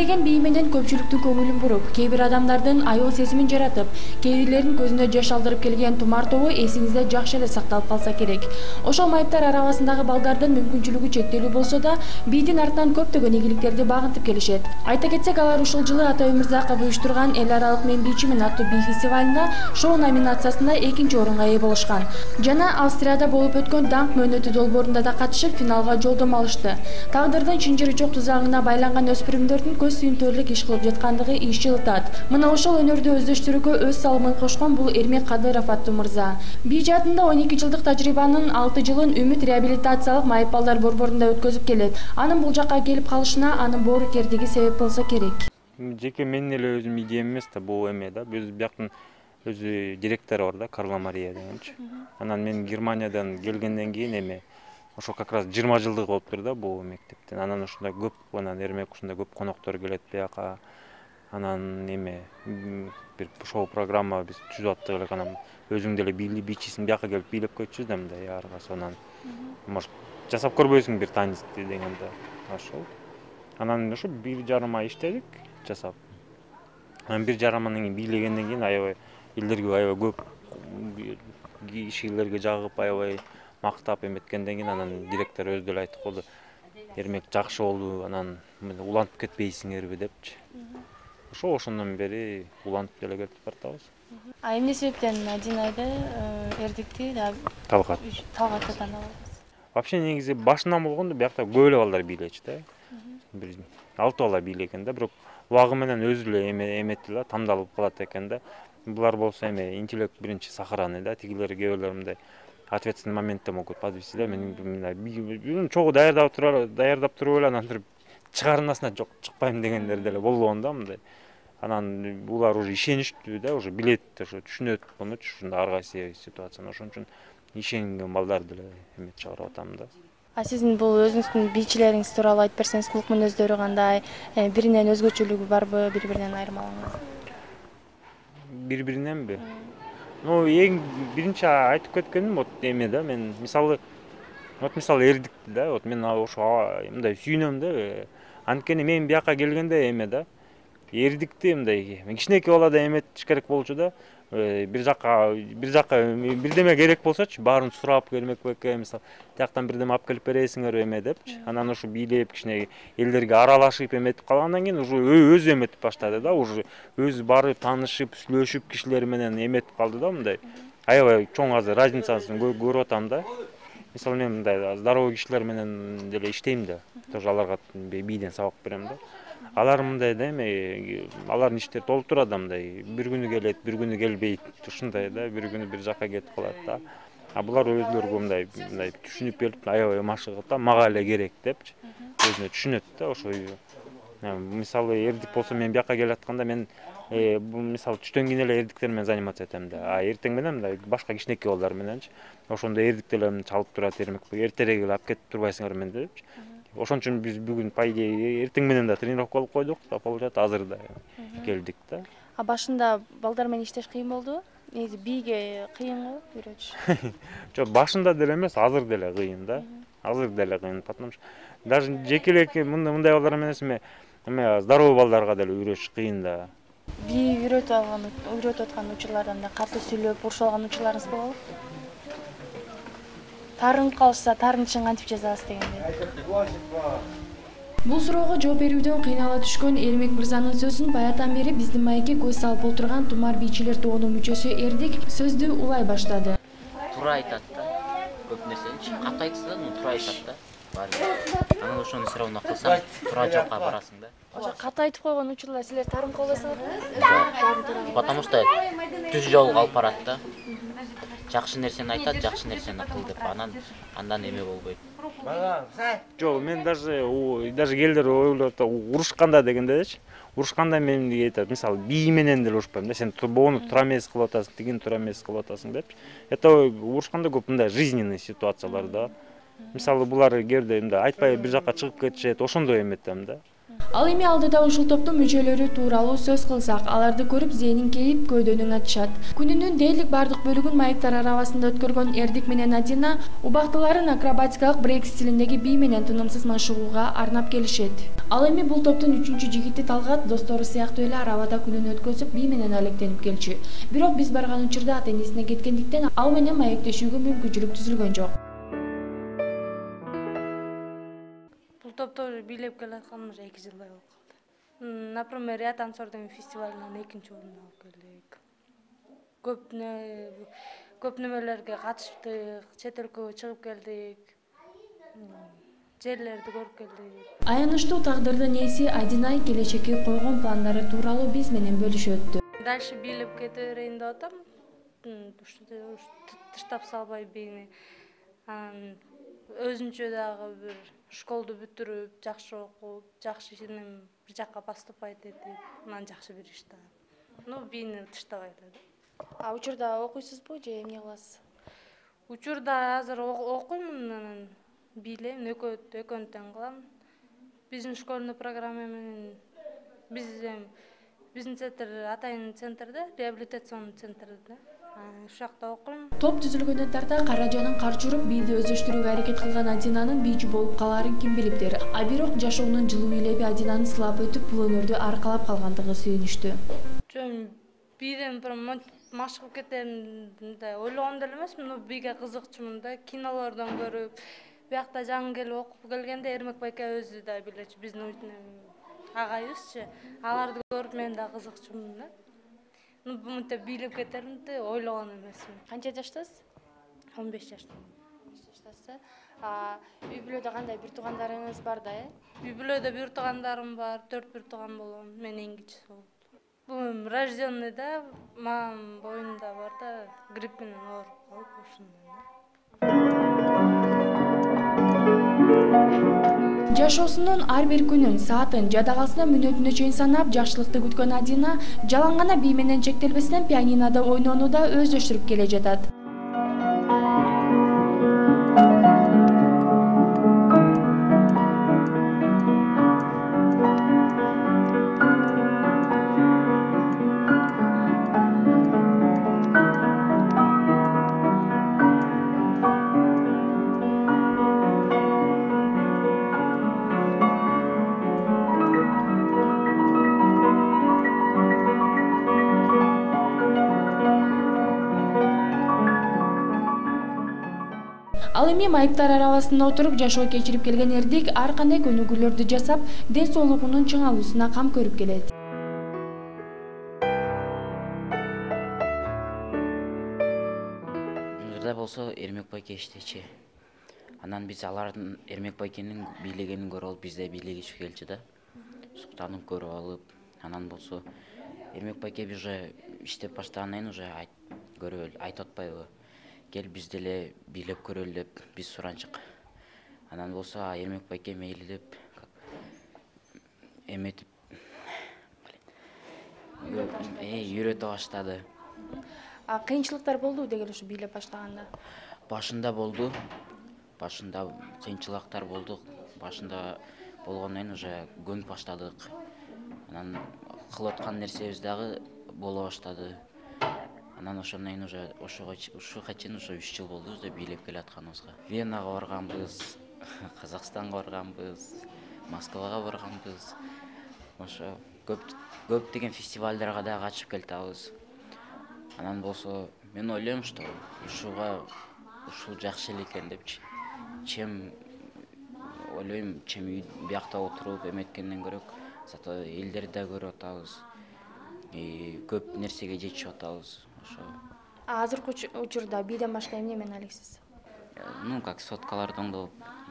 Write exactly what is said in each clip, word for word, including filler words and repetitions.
бийлеген бии менен көпчүлүктүн көңүлүн буруп, кээ бир адамдардын аял сезимин жаратып, кээ бирлердин көзүнө жаш алдырып келген Тумар тобу эсиңизде жакшы эле сакталып калса керек. Ошол майыптар арабасындагы балдардын мүмкүнчүлүгү чектелүү болсо да, бийдин артынан көптөгөн ийгиликтерди багынтып келишет. Айта кетсек, алар ушул жылы Ата Өмүрзаков уюштурган эл аралык Мен бийчимин аттуу бий фестивалында шоу номинациясында экинчи орунга ээ болушкан. Жана Австрияда болуп өткөн Даңк мөөнөтү долбоорунда да катышып, финалга жолдомо алышты. Тагдырдын чынжыры жок тузагына байланган өспүрүмдөрдүн көз сүйүнтөрлүк иш кылып жаткандыгы иш жылытат. Мына ошол өнөрдү өздөштүрүүгө өз салымын кошкон бул Эрмек Кадыров аттуу мырза. Бий жаатында он эки жылдык тажрыйбанын алты жылын Үмүт реабилитациялык майып балдар борборунда өткөзүп келет. Анын бул жакка келип калышына анын боорукердиги себеп болсо керек. Жеке менин эле өзүм идеям эмес да, бул эме да. Биз бияктын өзү директору бар да, Карла Мария дегенчи. Анан мен Германиядан келгенден кийин эме ошо как раз жыйырма жылдык болуптур да бул мектептин. Анан ушундай көп, анан Эрмек ушундай көп коноктор келет бияка. Анан эме бир шоу программа биз түзүп аттык элек, анан өзүң деле бийчисиң, бияка келип бийлеп көчүбүз да мындай аргасы. Анан может жасап көрбөйсүң бир танисти дегенде ошол. Анан ошо бир жарым ай иштедик жасап. Анан бир жарым айдан кийин бийлегенден кийин аябай элдерге аябай көп кишилерге жагып, аябай мактап эметкенден кийин анан директор өзү деле айтып койду: Эрмек жакшы болду, анан улантып кетпейсиңерби депчи. Ошо ошондон бери улантып деле кетип бартабыз. А эмне себептен один айда Эрдикти Талгат Талгатты тандадыңыз? Вообще негизи башынан болгондо биякта көп эле балдар бийлечү да. Бир алты бала бийлеген да, бирок убагы менен өзү эле эметти да, тандалып калат экен да. Булар болсо эме интеллект биринчи сохранный да, тигилер кээ бирлер мындай ответственный моментте могут подвести да. Мен мындай чогуу даярдап туруп даярдап туруп эле анан туруп чыгарынасына жок чыкпайм дегендер деле болгон да мындай. Анан булар уже ишеничтүү да, уже билет, ошо түшүнөт болмочу ушундай ар кайсы ситуацияны. Ошон үчүн ишенген балдар деле эме чыгарып атам да. А сиздин бул өзүңүздүн бийчилериңиз тууралуу айтып берсеңиз, кылык мүнөздөрү кандай, биринен өзгөчөлүгү барбы, бири-биринен айырмаланган? Бири-бириненби? Ну, эң биринчи айтып кеткеним вот эме да, мен мисалы, вот мисалы Эрдикти да, вот мен ошо мындай сүйүнөм да. Анткени мен бияка келгенде эме да, Эрдикти мындай кичинекей балада эметиш керек болчу да. Бир жакка бир жакка бирдеме керек болсочу, баарын сурап келмек беке, мисалы, тияктан бирдеме алып келип бересиңерби эме депчи. Анан ошо бийлеп кичине элдерге аралашып эметип калгандан кийин уже өзү эметип баштады да, уже өзү барып таанышып, сүйлөшүп кишилер менен эметип калды да мындай. Аябай чоң азыр разницасын көрүп атам да. Мисалы мен мындай здоровый кишилер менен деле иштейм да. Тоже аларга бийден сабак берем да. Алар мындай да эме, алардын иштери толуп турат да мындай. Бир күнү келет, бир күнү келбейт, ушундай да, бир күнү бир жакка кетип калат да. А булар өзлөрү мындай мындай түшүнүп келип, аябай машыгат да, мага эле керек депчи. Өзүнө түшүнөт да ошо. Мисалы Эрдик болсо мен бияка келатканда мен мисалы түштөн кийин эле эрдиктер менен заниматься этем да. А эртең менен мындай башка кичинекей балдар мененчи. Ошондо эрдик деле чалып турат, Эрмек эртерээк эле алып кетип турбайсыңарбы мен депчи. Ошон үчүн биз бүгүн по идее эртең менен да тренировка кылып койдук, получат азыр да келдик да. А башында балдар менен иштеш кыйын болдубу? Негизи бийге кыйынбы үйрөтүш? Жок, башында деле эмес, азыр деле кыйын да. Азыр деле кыйын, потому что даже жекелек мындай балдар менен эме эме здоровый балдарга деле үйрөтүш кыйын да. Бий үйрөтүп алган, үйрөтүп аткан учурлардан да катуу сүйлөп, урушуп алган учурларыңыз болобу? Тарынып калышса, тарынышын кантип жазабыз дегендей. Бул суроого жооп берүүдөн кыйнала түшкөн Эрмек мырзанын сөзүн баятан бери биздин маекке көз салып отурган Тумар бийчилер тобунун мүчөсү Эрдик сөздү улай баштады. Туура айтат да. Көп нерсени катуу айтса да, туура айтат да. Анан ошону суроону кылсаң, туура жакка барасың да. Ошо катуу айтып койгон учурлар силер тарынып калбайсыңарбы? Жок. Потому что түз жолго алып барат да. Жакшы нерсени айтат, жакшы нерсени кыл деп, анан андан эме болбойт. Жок, мен даже даже келдер ойлоп урушканда дегендечи. Урушканда мен айтат, мисалы, бий менен деле урушпайм да, сен бону туура эмес кылып атасың, тигин туура эмес кылып атасың депчи. Это урушканда көп мындай жизненный ситуациялар да. Мисалы, булар кээде мындай айтпай бир жакка чыгып кетишет, ошондой эметем да. Ал эми алдыда ушул топтун мүчөлөрү тууралуу сөз кылсак, аларды көрүп зээнин кейип көйдөнүн атышат. Күнүнүн дээрлик бардык бөлүгүн маектар арабасында өткөргөн Эрдик менен Адина убактыларын акробатикалык брейк стилиндеги бий менен тынымсыз машыгууга арнап келишет. Ал эми бул топтун үчүнчү жигити Талгат достору сыяктуу эле арабада күнүн өткөзүп бий менен алектенип келчү. Бирок биз барган учурда ата-энесине кеткендиктен ал менен маектешүүгө мүмкүнчүлүк түзүлгөн жок. Топто бийлеп келатканым уже эки жылдай болуп калды. Например, я танцор деген фестивалынан экинчи орунду алып келдик. Көп көп немелерге катыштык, чет өлкөгө чыгып келдик. Жерлерди көрүп келдик. Аянычтуу тагдырдын ээси Адинай келечекке койгон пландары тууралуу биз менен бөлүшөттү. Дальше бийлеп кете берейин деп атам. Тыштап салбай бийни. Өзүнчө дагы бир школду бүтүрүп, жакшы окуп, жакшы ишенем бир жакка поступать этип, анан жакшы бир иш таап. Ну, бийни тыштабай эле. А учурда окуйсузбу же эмне кыласыз? Учурда азыр окуймун, анан бийлейм, экөөнү тең кылам. Биздин школьный программа менен биз биздин центр атайын центрде, реабилитационный центрде. Ушакта окуйм. Топ түзүлгөндөн тарта каражанын карчы уруп бийди өздөштүрүүгө аракет кылган Адинанын бийчи болуп калаарын ким билиптир. А бирок жашоонун жылуу илеби Адинаны сылап өтүп, бул өнөрдү аркалап калгандыгы сүйүнүчтүү. Жөн бийден бир машыгып кетемин ойлогон деле эмесмин, но бийге кызыкчумун да. Кинолордон көрүп, биякта жаңы келип окуп келгенде Эрмек байке өзү да билечү, биздин агайыбызчы. Аларды көрүп мен да кызыкчумун да. Ну, мынтип бийлеп кетеримди ойлогон эмесмин. Канча жаштасыз? он беш жаштамын. он беш жаштасыз. А үй бүлөдө кандай бир туугандарыңыз бар да, э? Үй бүлөдө бир туугандарым бар, төрт бир тууган болгон, мен эң кичүүсү болдум. Бул рожденный да, мамам боюнда бар да, грипп менен ооруп калып ушундан. Жашоосунун ар бир күнүн, саатын, жадагасына мүнөтүнө чейин санап, жакшылыкты күткөн Адина жалаң гана бий менен чектелбестен пианинода ойноону да өздөштүрүп келе жатат. Ал эми маектар арабасында отуруп жашоо кечирип келген Эрдик ар кандай көнүгүүлөрдү жасап, ден соолугунун чыңалуусуна кам көрүп келет. Мында болсо Эрмек байке иштечи. Анан биз алардын Эрмек байкенин бийлегенин көрүп алып, бизде бийлегичи келчү да. Суктанып көрүп алып, анан болсо Эрмек байке уже иштеп баштагандан уже көрүп айтып атпайбы? Кел биз деле бийлеп көрөлү деп биз суранчык. Анан болсо Эрмек байке мейли деп эметип үйрөтө баштады. А кыйынчылыктар болду деги ушу бийлеп баштаганда? Башында болду. Башында кыйынчылыктар болду. Башында болгондон уже көнүп баштадык. Анан кылып аткан нерсебиз дагы боло баштады. Анан ошондон уже ошого ушуга чейин ушу үч жыл болду уже бийлеп келатканыбызга. Венага барганбыз, Казакстанга барганбыз, Москвага барганбыз. Ошо көп көптөгөн фестивалдарга да катышып келатабыз. Анан болсо мен ойлойм, что ушуга ушул жакшы эле экен депчи. Чем ойлойм, чем биякта отуруп эметкенден көрөк, зато элдерди да көрүп атабыз. И көп нерсеге жетишип атабыз. Ошо. А азыркы учурда бийден башка эмне менен алексиз? Ну, как соткалардан да.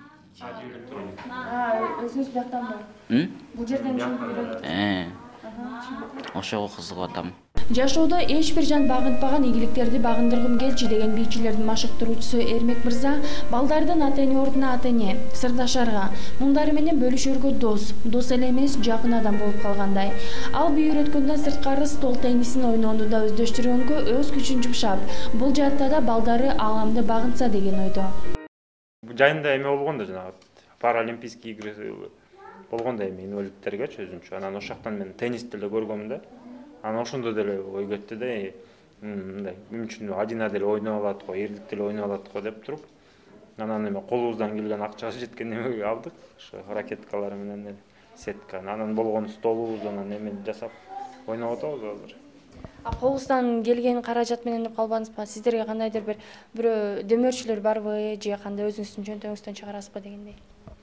А, өзүңүз бияктанбы? М? Бул жерден жүрүп Э. Ошого кызыгып атам. Жашоодо эч бир жан багынтпаган ийгиликтерди багындыргым келчи деген бийчилердин машыктыруучусу Эрмек мырза балдардын ата-эне ордуна ата-эне, сырдашарга, муңдары менен бөлүшөргө дос, дос эле эмес, жакын адам болуп калгандай. Ал бий үйрөткөндөн сырткары стол теннисин ойноону да өздөштүргөнгө өз күчүн жумшап, бул жаатта да балдары ааламды багынтса деген ойдо. Жайында эме болгон да жанагы паралимпийский игры болгондо эми инвалидтергечи өзүнчө. Анан ошол жактан мен теннисти эле көргөм да. Анан ошондо деле ой кетти да, мындай мүмкүн адина деле ойноп алат го, эрдик деле ойноп алат го деп туруп, анан эме колубуздан келген акчага жеткен немеге алдык, ошо ракеткалар менен эле сетка. Анан болгон столубуз анан эме жасап ойноп атабыз азыр. А колубуздан келген каражат менен деп калбадыңызбы? Сиздерге кандайдыр бир бирөө демөөрчүлөр барбы же кандай өзүңүздүн чөнтөгүңүздөн чыгарасызбы дегендей?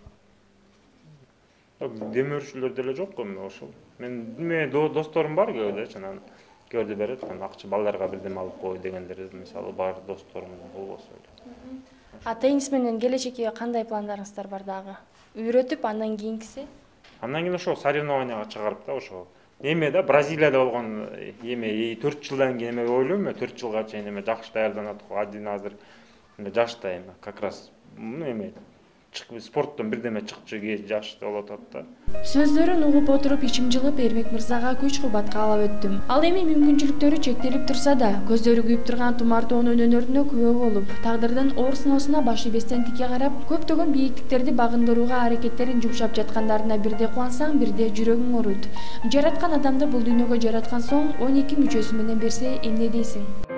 Демөөрчүлөр деле жок го эми ошол. Мен мен досторум бар көбүдө, анан көрдү берет, акча балдарга бирдеме алып кой дегендер мисалы бар досторум болбосо эле. А теннис менен келечекке кандай пландарыңыздар бар дагы? Үйрөтүп андан кийинкиси? Андан кийин ошо соревнованияга чыгарып да ошо. Эме да Бразилияда болгон эме төрт жылдан кийин эме ойлойм, төрт жылга чейин эме жакшы даярданат го. Адин азыр жашта эме как раз эме спорттон бирдеме чыкчу жаш болуп атат да. Сөздөрүн угуп отуруп ичим жылып Эрмек мырзага күч кубат каалап өттүм. Ал эми мүмкүнчүлүктөрү чектелип турса да, көздөрү күйүп турган Тумартоонун өнөрүнө күбө болуп, тагдырдын оор сыноосуна баш ийбестен тике карап, көптөгөн бийиктиктерди багындырууга аракеттерин жумшап жаткандарына бирде кубансаң, бирде жүрөгүң ооруйт. Жараткан адамды бул дүйнөгө жараткан соң он эки мүчөсү менен берсе эмне дейсиң?